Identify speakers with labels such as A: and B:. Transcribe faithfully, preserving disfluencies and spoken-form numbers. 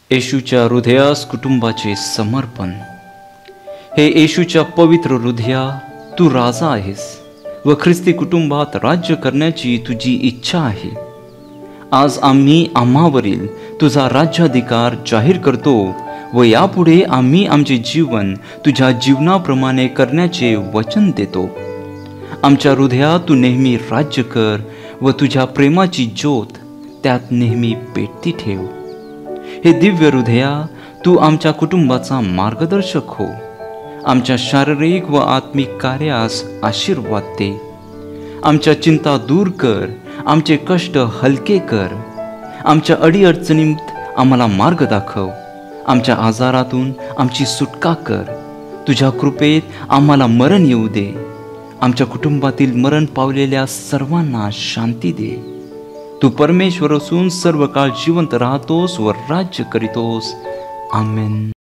A: येशूच्या हृदयास कुटुंबाचे समर्पण. हे येशूच्या पवित्र हृदया, तू राजा आहेस व ख्रिस्ती कुटुंबात राज्य करण्याची तुझी इच्छा आहे. आज आम्ही आम्हावरील तुझा राज्याधिकार जाहीर करतो व यापुढे आम्ही आमचे जीवन तुझ्या जीवनाप्रमाणे करण्याचे वचन देतो. आमच्या हृदयात तू नेहमी राज्य कर व तुझ्या प्रेमाची ज्योत त्यात नेहमी पेटती ठेव. हे दिव्य हृदया, तू आमच्या कुटुंबाचा मार्गदर्शक हो. आमच्या शारीरिक व आत्मिक कार्यास आशीर्वाद दे. आमच्या चिंता दूर कर, आमचे कष्ट हलके कर. आमच्या अडीअडचणीत आम्हाला मार्ग दाखव. आमच्या आजारातून आमची सुटका कर. तुझ्या कृपेत आम्हाला मरण येऊ दे. आमच्या कुटुंबातील मरण पावलेल्या सर्वांना शांती दे. तू परमेश्वर असून सर्व काळ जिवंत राहतोस व राज्य करीतोस. आमेन.